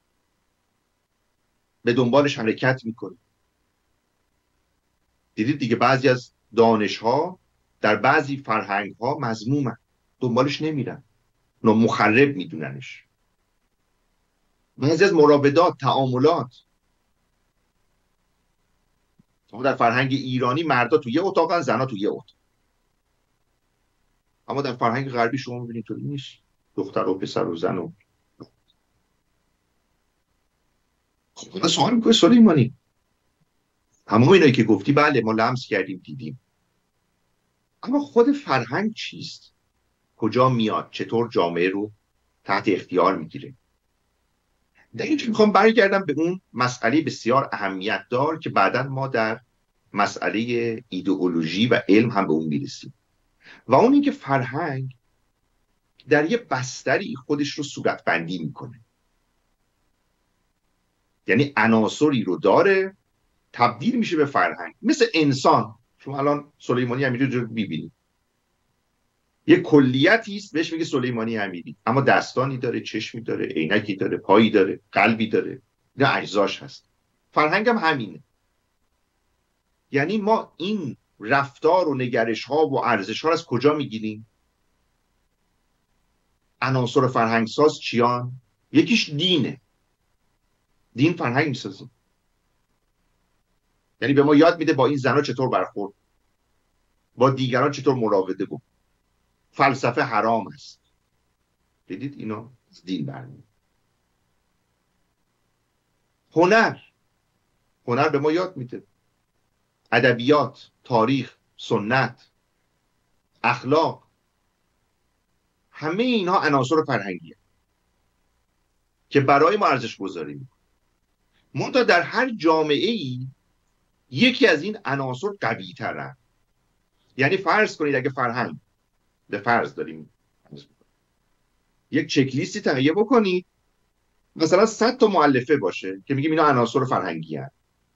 Speaker 1: به دنبالش حرکت میکنید. دیدید دیگه بعضی از دانش ها در بعضی فرهنگ ها مذمومن، دنبالش نمیرن، مخرب میدوننش. بعضی از مراودات، تعاملات، در فرهنگ ایرانی مردا تو یه اتاقن، زنا تو یه اتاق. اما در فرهنگ غربی شما میبینید تو نیست، دختر و پسر و زن. و خب حالا سوال میکنه سلیمانی، همه اینایی که گفتی بله ما لمس کردیم دیدیم، اما خود فرهنگ چیست؟ کجا میاد؟ چطور جامعه رو تحت اختیار میگیره؟ در اینجا میخوام برگردم به اون مسئله بسیار اهمیت دار که بعداً ما در مسئله ایدئولوژی و علم هم به اون میرسیم، و اون این که فرهنگ در یه بستری خودش رو صورتبندی میکنه. یعنی عناصری رو داره، تبدیل میشه به فرهنگ. مثل انسان، شما الان سلیمانی امیری رو میبینید، یه کلیتی است بهش میگه سلیمانی امیری، اما دستانی داره، چشمی داره، عینکی داره، پایی داره، قلبی داره، اینا اجزاش هست. فرهنگ هم همینه. یعنی ما این رفتار و نگرش ها و ارزش ها از کجا میگیریم؟ عناصر فرهنگ ساز چیان؟ یکیش دینه. دین فرهنگ میسازه، یعنی به ما یاد میده با این زنا چطور برخورد، با دیگران چطور مراوده بود. فلسفه حرام است، دیدید اینا از دین برمیاد. هنر به ما یاد میده، ادبیات، تاریخ، سنت، اخلاق، همه اینها عناصر فرهنگیه که برای ما ارزش گذاری میکنه. منتها در هر جامعه ای یکی از این عناصر قوی ترن. یعنی فرض کنید اگه فرهنگ، به فرض داریم یک چک لیستی تهیه بکنید، مثلا 100 تا مؤلفه باشه که میگیم اینا عناصر فرهنگی هست.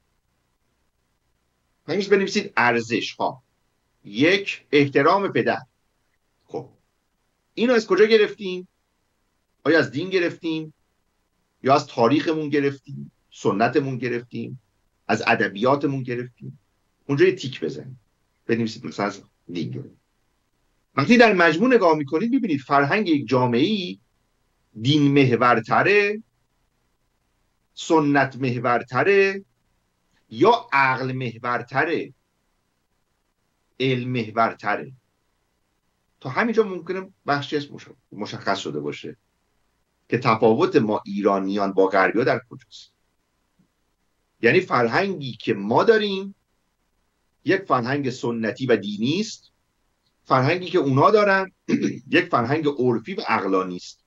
Speaker 1: همینش بنویسید ارزش ها. 1، احترام پدر. خب اینو از کجا گرفتیم؟ آیا از دین گرفتیم یا از تاریخمون گرفتیم، سنتمون گرفتیم، از ادبیاتمون گرفتیم؟ اونجا یه تیک بزنید، بنویسید مثلا از دین گرفتیم. وقتی در مجموع نگاه میکنید میبینید فرهنگ یک جامعه‌ای دین محورتره، سنت محورتره، یا عقل محورتره، علم محورتره. تا همینجا ممکنه بخشی از مشخص شده باشه که تفاوت ما ایرانیان با غربی‌ها در کجاست. یعنی فرهنگی که ما داریم یک فرهنگ سنتی و دینی است، فرهنگی که اونا دارن یک فرهنگ عرفی و عقلانی است.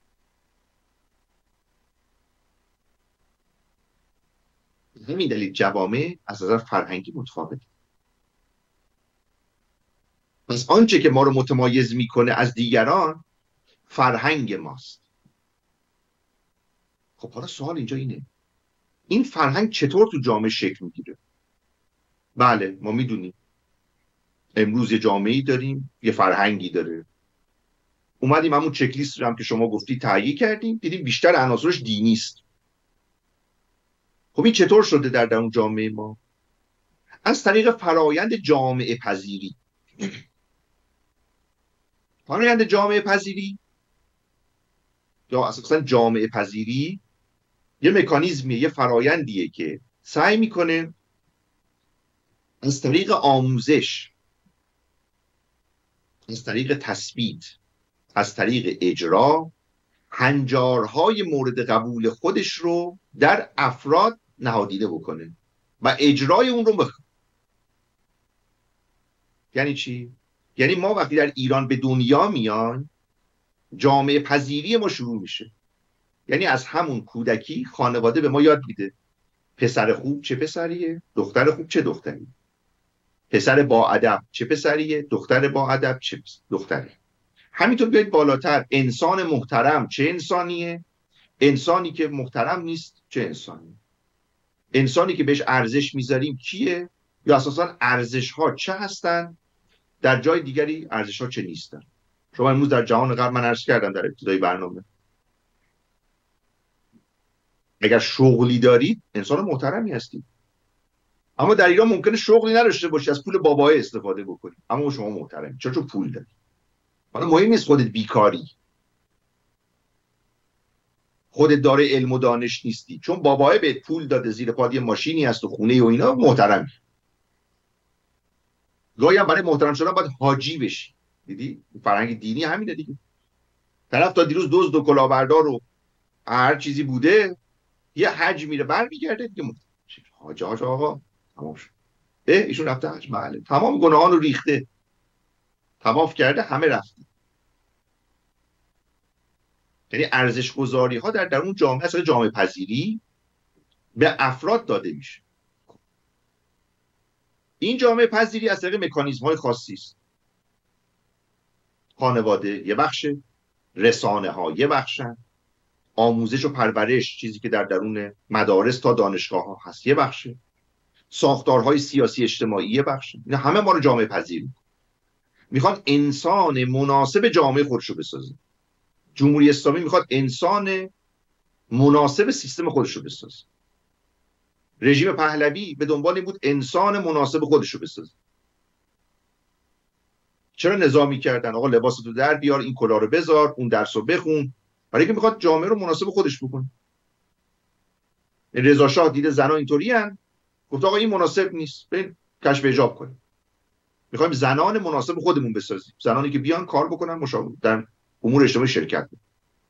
Speaker 1: همین دلیل جوامع از نظر فرهنگی متفاوته. پس آنچه که ما رو متمایز میکنه از دیگران فرهنگ ماست. خب حالا سوال اینجا اینه، این فرهنگ چطور تو جامعه شکل میگیره؟ بله ما میدونیم امروز یه جامعه‌ای داریم، یه فرهنگی داره. اومدیم همون چک لیست رو هم که شما گفتی تهیه کردیم، دیدیم بیشتر عناصرش دینی است. خب این چطور شده در اون جامعه ما؟ از طریق فرایند جامعه پذیری. فرایند جامعه پذیری یا اساساً جامعه پذیری یه مکانیزمیه، یه فرایندیه که سعی میکنه از طریق آموزش، از طریق تثبیت، از طریق اجرا هنجارهای مورد قبول خودش رو در افراد نهادینه بکنه و اجرای اون رو بکنه. یعنی چی؟ یعنی ما وقتی در ایران به دنیا میایم جامعه پذیری ما شروع میشه. یعنی از همون کودکی خانواده به ما یاد میده پسر خوب چه پسریه، دختر خوب چه دختریه. پسر با ادب چه پسریه، دختر با ادب چه دختری. همینطور بیاید بالاتر، انسان محترم چه انسانیه، انسانی که محترم نیست چه انسانیه، انسانی که بهش ارزش میذاریم کیه، یا اساسا ارزش ها چه هستن، در جای دیگری ارزش ها چه نیستن. شما امروز در جهان غرب، من عرض کردم در ابتدای برنامه، اگر شغلی دارید انسان محترمی هستید، اما در ایران ممکنه شغلی نداشته باشی، از پول بابای استفاده بکنی، اما شما محترمی، چون پول داری. حالا مهم نیست خودت بیکاری، خودت داره علم و دانش نیستی، چون بابای بهت پول داده، زیر پات یه ماشینی هست و خونه و اینا، محترمی. گاهی هم برای محترم شدن باید حاجی بشی. دیدی فرهنگ دینی همینه دیگه. طرف تا دیروز دزد و کلاهبردار و هر چیزی بوده، یه حج میره برمیگرده دیگه، حاج آقا تمام شد، ایشون رفته حج، بله تمام گناهان رو ریخته، طواف کرده، همه رفته. یعنی ارزش گذاری ها در اون جامعه، اصلا جامعه پذیری به افراد داده میشه. این جامعه پذیری از طریق مکانیزم های خاصی است. خانواده یه بخشه، رسانه ها یه بخشن، آموزش و پرورش، چیزی که در درون مدارس تا دانشگاه ها هست یه بخشه، ساختارهای سیاسی اجتماعی یه بخشه. اینا همه ما رو جامعه پذیر میخوان انسان مناسب جامعه خودشو بسازه. جمهوری اسلامی میخواد انسان مناسب سیستم خودشو بسازه. رژیم پهلوی به دنبال این بود انسان مناسب خودشو بسازه. چرا نظامی کردن؟ آقا لباستو در بیار، این کلاه رو بذار، اون درسو بخون، برای اینکه میخواد جامعه رو مناسب خودش بکنه. رضا شاه دیده زنا اینطورین، گفت آقا این مناسب نیست، بریم کشف حجاب کنیم. میخوایم زنان مناسب خودمون بسازیم، زنانی که بیان کار بکنن، مشاور در امور اجتماعی شرکت کنن.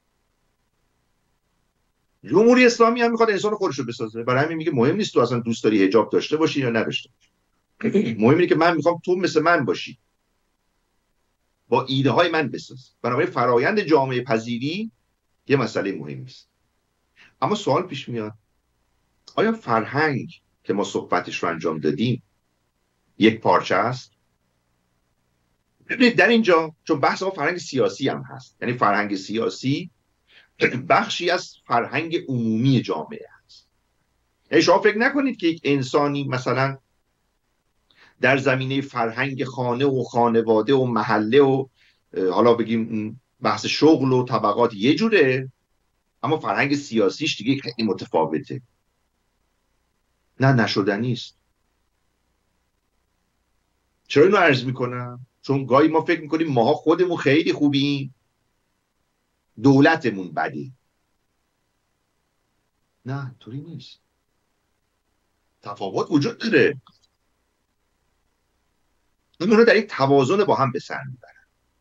Speaker 1: جمهوری اسلامی هم میخواد انسان خودش رو بسازه، برای همین میگه مهم نیست تو اصلا دوست داری حجاب داشته باشی یا نداشته باشی، مهم اینه که من میخوام تو مثل من باشی، با ایده های من بساز. بنابراین فرایند جامعه پذیری یه مسئله مهمی است. اما سوال پیش میاد، آیا فرهنگ که ما صحبتش رو انجام دادیم یک پارچه است؟ ببینید در اینجا، چون بحث ما فرهنگ سیاسی هم هست، یعنی فرهنگ سیاسی بخشی از فرهنگ عمومی جامعه هست. یعنی شما فکر نکنید که یک انسانی مثلا در زمینه فرهنگ خانه و خانواده و محله و حالا بگیم بحث شغل و طبقات یه جوره، اما فرهنگ سیاسیش دیگه خیلی متفاوته. نه، نشدنی است. چرا اینو عرض میکنم؟ چون گاهی ما فکر میکنیم ماها خودمون خیلی خوبیم، دولتمون بده. نه، طوری نیست. تفاوت وجود داره، اونها در یک توازن با هم به سر میبرن.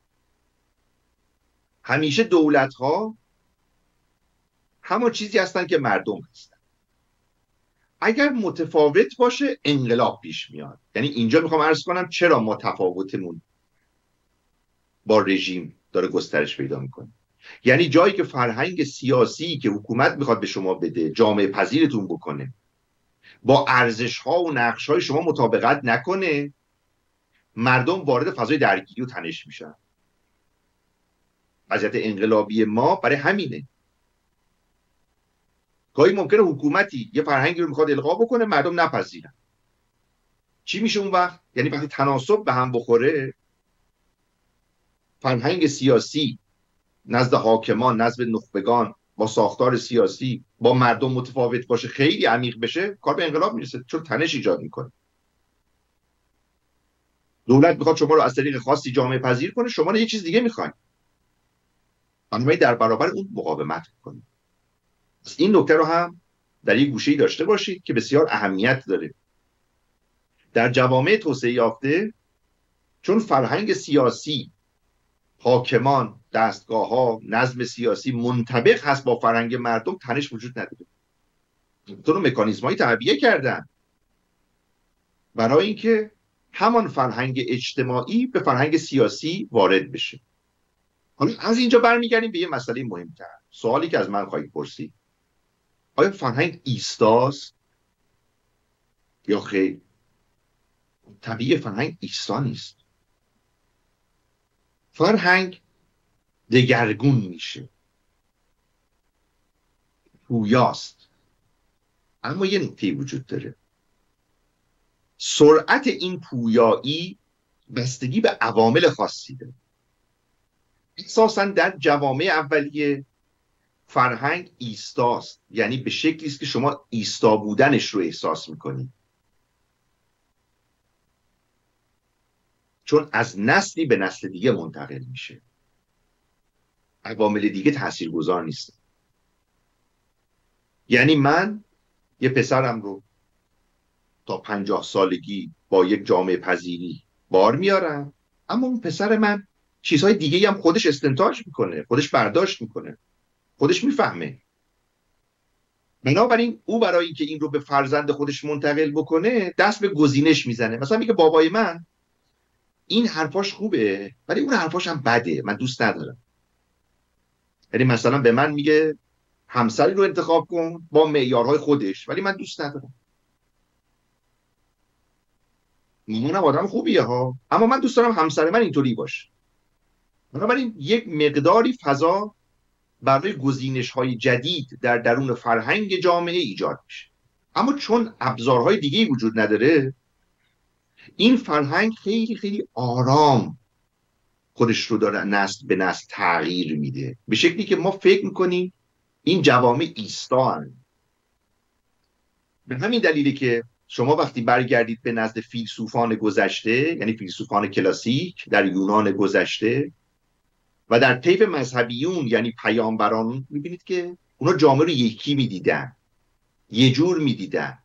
Speaker 1: همیشه دولت ها همون چیزی هستن که مردم هستن. اگر متفاوت باشه انقلاب پیش میاد. یعنی اینجا میخوام عرض کنم چرا ما تفاوتمون با رژیم داره گسترش پیدا میکنه. یعنی جایی که فرهنگ سیاسی که حکومت میخواد به شما بده، جامعه پذیرتون بکنه، با ارزش ها و نقش های شما مطابقت نکنه، مردم وارد فضای درگیری و تنش میشن. وضعیت انقلابی ما برای همینه. گاهی ممکنه حکومتی یه فرهنگی رو میخواد القا بکنه، مردم نپذیرن. چی میشه اون وقت؟ یعنی وقتی تناسب به هم بخوره، فرهنگ سیاسی نزد حاکمان، نزد نخبگان، با ساختار سیاسی با مردم متفاوت باشه، خیلی عمیق بشه، کار به انقلاب میرسه، چون تنش ایجاد میکنه. دولت میخواد شما رو از طریق خاصی جامعه پذیر کنه، شما رو یه چیز دیگه میخواین، بنابراین در برابر اون مقاومت کنید. این نکته رو هم در یک گوشه‌ای داشته باشید که بسیار اهمیت داره. در جوامع توسعه یافته، چون فرهنگ سیاسی، حاکمان، دستگاه‌ها، نظم سیاسی منطبق هست با فرهنگ مردم، تنش وجود نداره. تو مکانیزم‌های تعبیه کردن برای اینکه همان فرهنگ اجتماعی به فرهنگ سیاسی وارد بشه. حالا از اینجا برمیگردیم به یه مسئله مهمتر. سوالی که از من خواهید پرسید، آیا فرهنگ ایستاست یا خیر؟ طبیعی فرهنگ ایستا نیست. فرهنگ دگرگون میشه، پویاست. اما یه نکته وجود داره، سرعت این پویایی بستگی به عوامل خاصی داره. اساساً در جوامع اولیه فرهنگ ایستاست، یعنی به شکلی است که شما ایستا بودنش رو احساس میکنید، چون از نسلی به نسل دیگه منتقل میشه. عوامل دیگه تاثیرگذار نیست. یعنی من یه پسرم رو تا 50 سالگی با یک جامعه پذیری بار میارم، اما اون پسر من چیزهای دیگه هم خودش استنتاج میکنه، خودش برداشت میکنه، خودش میفهمه. بنابراین او برای اینکه این رو به فرزند خودش منتقل بکنه دست به گزینش میزنه. مثلا میگه بابای من این حرفاش خوبه ولی اون حرفاش هم بده، من دوست ندارم. یعنی مثلا به من میگه همسری رو انتخاب کن با معیارهای خودش ولی من دوست ندارم. مامانم آدم خوبیه ها، اما من دوست دارم همسر من اینطوری باشه. بنابراین یک مقداری فضا برای گزینش‌های جدید در درون فرهنگ جامعه ایجاد میشه. اما چون ابزارهای دیگه‌ای وجود نداره، این فرهنگ خیلی خیلی آرام خودش رو داره نسل به نسل تغییر میده، به شکلی که ما فکر میکنیم این جوامع ایستان. به همین دلیلی که شما وقتی برگردید به نزد فیلسوفان گذشته، یعنی فیلسوفان کلاسیک در یونان گذشته و در طیف مذهبیون یعنی پیامبران، میبینید که اونا جامعه رو یکی میدیدن، یه جور میدیدن.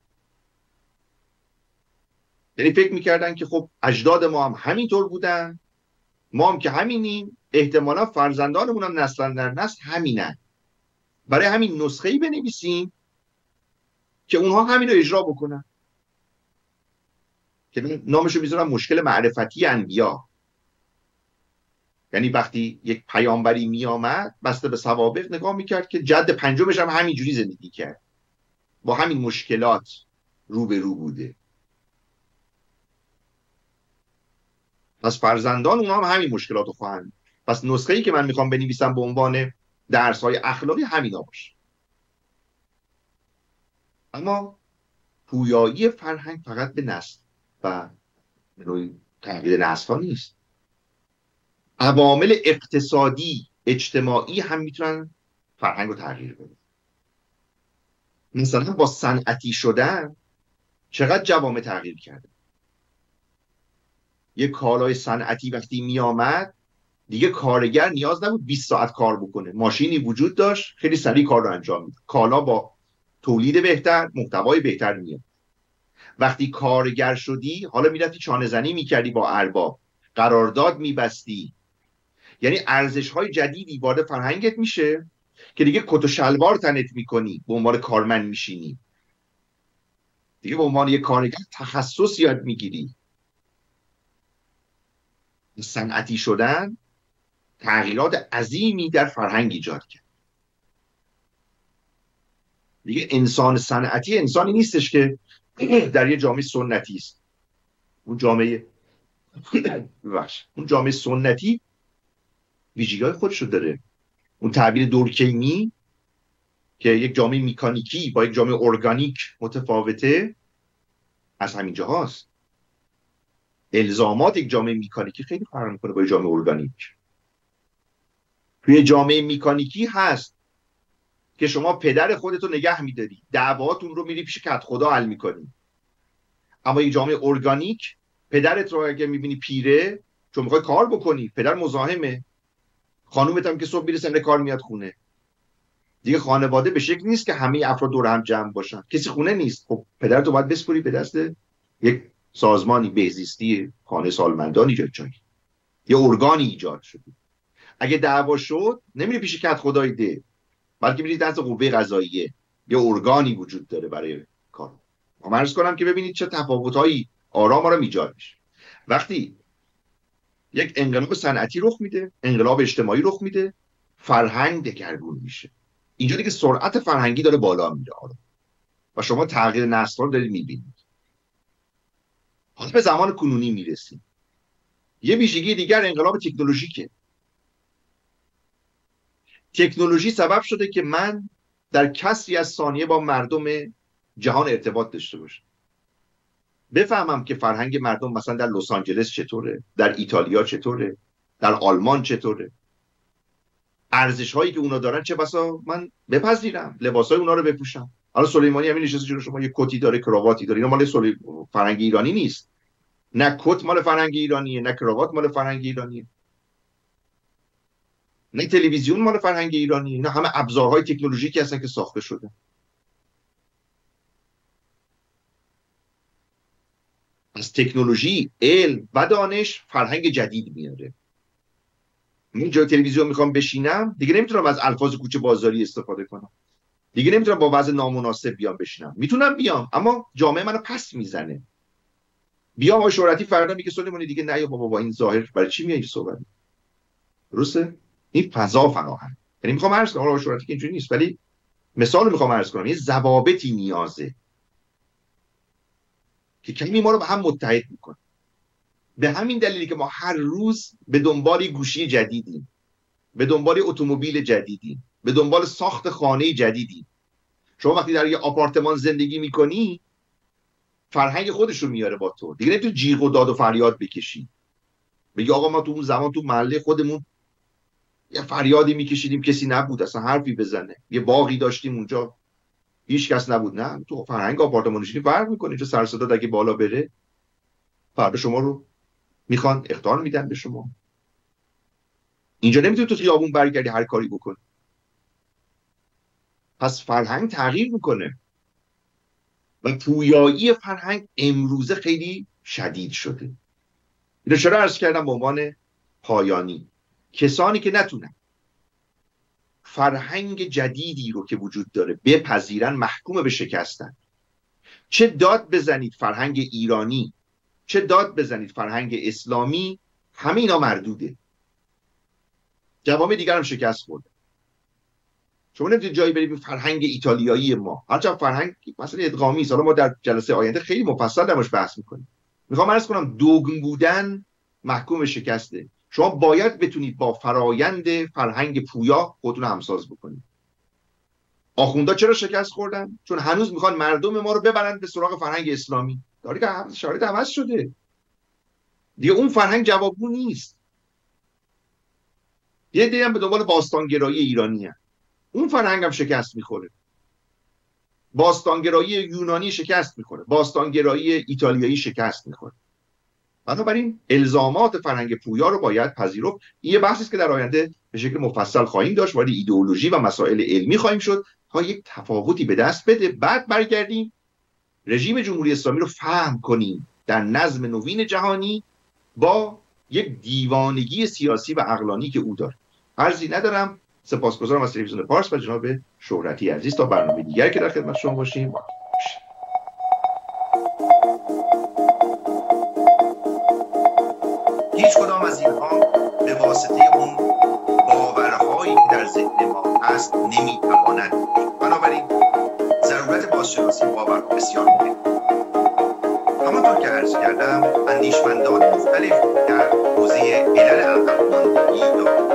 Speaker 1: یعنی فکر میکردن که خب اجداد ما هم همینطور بودن، ما هم که همینیم، احتمالا فرزندانمون هم نسل در نسل همینن. برای همین نسخه‌ای بنویسیم که اونها همین رو اجرا بکنن، که نامشو میذارم مشکل معرفتی انبیا. یعنی وقتی یک پیامبری میامد بسته به سوابق نگاه میکرد که جد پنجمش هم همینجوری زندگی کرد، با همین مشکلات رو به رو بوده، پس فرزندان اونها هم همین مشکلات رو خواهند. پس نسخه‌ای که من میخوام بنویسم به عنوان درس‌های اخلاقی همینا باشه. اما پویایی فرهنگ فقط به نسل و روی تغییر نسل‌ها نیست. عوامل اقتصادی اجتماعی هم میتونن فرهنگ رو تغییر بدن. مثلا با صنعتی شدن چقدر جوامع تغییر کرده. یه کالای صنعتی وقتی می آمد دیگه کارگر نیاز نبود 20 ساعت کار بکنه، ماشینی وجود داشت خیلی سریع کار رو انجام میداد. کالا با تولید بهتر، محتوای بهتر میاد. وقتی کارگر شدی حالا میرفتی چانه زنی میکردی با ارباب، قرارداد میبستی. یعنی ارزش های جدیدی وارد فرهنگت میشه که دیگه کت و شلوار تنت میکنی، به عنوان کارمند میشینی، دیگه به عنوان یک کارگر تخصص یاد میگیری. صنعتی شدن تغییرات عظیمی در فرهنگ ایجاد کرد. دیگه انسان صنعتی انسانی نیستش که در یه جامعه سنتی است. اون جامعه سنتی ویژگی‌های خودش رو داره. اون تعبیر دورکیمی که یک جامعه میکانیکی با یک جامعه ارگانیک متفاوته از همین جاهاست. الزامات یک جامعه میکانیکی خیلی فرق میکنه با یک جامعه ارگانیک. توی جامعه میکانیکی هست که شما پدر خودتو نگه میداری، دعواتون رو میری پیش کت خدا حل میکنی. اما یک جامعه ارگانیک پدرت رو اگه میبینی پیره، چون میخوای کار بکنی، پدر مزاحمه، خانومت هم که صبح میره سر کار میاد خونه. دیگه خانواده به شکل نیست که همه افراد دور هم جمع باشن، کسی خونه نیست. خب پدرتو باید بسپری به دست یک سازمانی بهزیستی، خانه سالمندان ایجاد شد، یه ارگانی ایجاد شد. اگه دعوا شد نمیری پیش کت خدای ده، بلکه میری دست قوه قضاییه، یه ارگانی وجود داره برای کار. ما عرض کنم که ببینید چه تفاوت‌هایی آرام آرام ایجاد میشه وقتی یک انقلاب صنعتی رخ میده، انقلاب اجتماعی رخ میده، فرهنگ دگرگون میشه. اینجا دیگه سرعت فرهنگی داره بالا میره آرام و شما تغییر نسل‌ها رو دارید میبینید. به زمان کنونی میرسیم. یه ویژگی دیگر انقلاب تکنولوژیکه. تکنولوژی سبب شده که من در کسری از ثانیه با مردم جهان ارتباط داشته باشم، بفهمم که فرهنگ مردم مثلا در لس آنجلس چطوره، در ایتالیا چطوره، در آلمان چطوره، ارزش هایی که اونا دارن چه بسا من بپذیرم، لباس های اونا رو بپوشم. حالا سلیمانی همین نشسته جلوی شما، یه کتی داره، کراواتی داره، اینا مال فرهنگ ایرانی نیست. نه کت مال فرهنگ ایرانیه، نه کراوات مال فرهنگ ایرانیه، نه تلویزیون مال فرهنگ ایرانیه. نه همه ابزارهای تکنولوژیکی هستن که ساخته شده. از تکنولوژی، علم و دانش فرهنگ جدید میاره. من جای تلویزیون میخوام بشینم، دیگه نمیتونم از الفاظ کوچه بازاری استفاده کنم، دیگه نمیتونم با وضع نامناسب بیام بشینم. میتونم بیام، اما جامعه منو پس میزنه. بیام آقای شهرتی فردا میگه سلیمانی دیگه نه بابا، با این ظاهر برای چی میای صحبت؟ درسته؟ این فضا فراهم. یعنی میخوام عرض کنم آقای شهرتی که اینجوری نیست، ولی مثال میخوام عرض کنم، یه ضوابطی نیازه که کمی ما رو به هم متحد میکنه. به همین دلیلی که ما هر روز به دنبال گوشی جدیدیم، به دنبال اتومبیل جدیدیم، به دنبال ساخت خانه جدیدیم. شما وقتی در یه آپارتمان زندگی میکنی، فرهنگ خودش رو میاره با تو، دیگه نمیتونی جیغ و داد و فریاد بکشی، بگی آقا ما تو اون زمان تو محله خودمون یه فریادی میکشیدیم کسی نبود اصلا حرفی بزنه، یه باغی داشتیم اونجا هیچ کس نبود. نه، تو فرهنگ آپارتمان نشینی فرق میکنه. چه سر صدا اگه بالا بره، فردا شما رو میخوان اخطار میدن به شما. اینجا نمیتونی تو خیابون برگردی هر کاری بکنی. پس فرهنگ تغییر میکنه و پویایی فرهنگ امروزه خیلی شدید شده. اینو چرا عرض کردم به عنوان پایانی؟ کسانی که نتونن فرهنگ جدیدی رو که وجود داره بپذیرن، محکوم به شکستن. چه داد بزنید فرهنگ ایرانی، چه داد بزنید فرهنگ اسلامی، همه اینا مردوده. جوامع دیگر هم شکست خورده. شما نمیتونید جایی برید فرهنگ ایتالیایی ما، هرچند فرهنگ مثلا ادغامی است. حالا ما در جلسه آینده خیلی مفصل درش بحث میکنیم. میخوام عرض کنم دوگم بودن محکوم به شکسته. شما باید بتونید با فرایند فرهنگ پویا خودتون همساز بکنید. آخوندا چرا شکست خوردن؟ چون هنوز میخوان مردم ما رو ببرند به سراغ فرهنگ اسلامی. شرایط عوض شده دیگه، اون فرهنگ جوابگو نیست. یه دیگه هم به دنبال باستانگرایی ایرانی هست. اون فرهنگ هم شکست میخوره. باستانگرایی یونانی شکست میخوره، باستانگرایی ایتالیایی شکست میخوره. بنابراین الزامات فرهنگ پویا رو باید پذیرفت. این یه بحثی است که در آینده به شکل مفصل خواهیم داشت، وارد ایدئولوژی و مسائل علمی خواهیم شد تا یک تفاوتی به دست بده. بعد برگردیم رژیم جمهوری اسلامی رو فهم کنیم در نظم نوین جهانی با یک دیوانگی سیاسی و عقلانی که او داره. عرضی ندارم. سپاسگزارم از تلویزیون پارس و جناب شهرتی عزیز. تا برنامه دیگر که در خدمت شما باشیم. هیچ کدام از اینها به واسطه اون باورهایی که در ذهن ما هست نمیتواند. بنابراین ضرورت بازشناسی باورها بسیار مهمه. همانطور که عرض کردم، اندیشمندان مختلف در حوزه علل عقب‌ماندگی